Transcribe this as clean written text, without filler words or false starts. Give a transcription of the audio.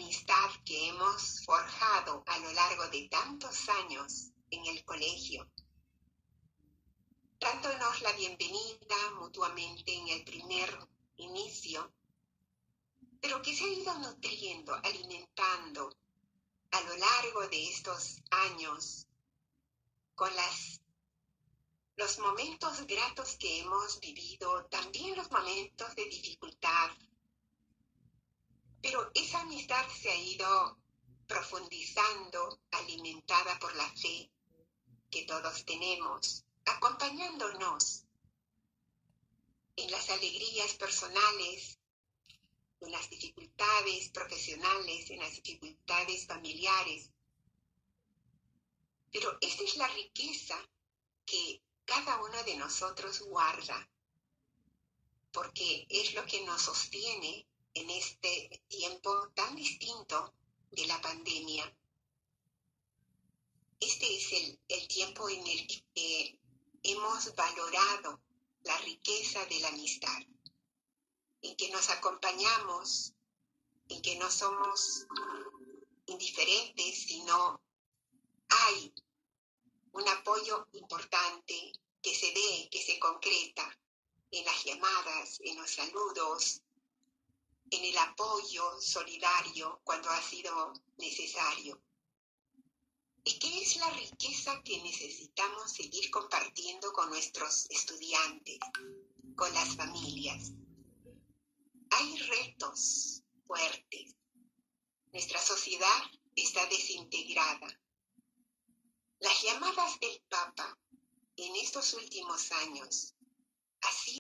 amistad que hemos forjado a lo largo de tantos años en el colegio, dándonos la bienvenida mutuamente en el primer inicio, pero que se ha ido nutriendo, alimentando a lo largo de estos años con los momentos gratos que hemos vivido, también los momentos de dificultad. Pero esa amistad se ha ido profundizando, alimentada por la fe que todos tenemos, acompañándonos en las alegrías personales, en las dificultades profesionales, en las dificultades familiares. Pero esta es la riqueza que cada uno de nosotros guarda, porque es lo que nos sostiene en este tiempo tan distinto de la pandemia. Este es el tiempo en el que hemos valorado la riqueza de la amistad, en que nos acompañamos, en que no somos indiferentes, sino hay un apoyo importante que se ve, que se concreta en las llamadas, en los saludos, en el apoyo solidario cuando ha sido necesario. ¿Y qué es la riqueza que necesitamos seguir compartiendo con nuestros estudiantes, con las familias? Hay retos fuertes. Nuestra sociedad está desintegrada. Las llamadas del Papa en estos últimos años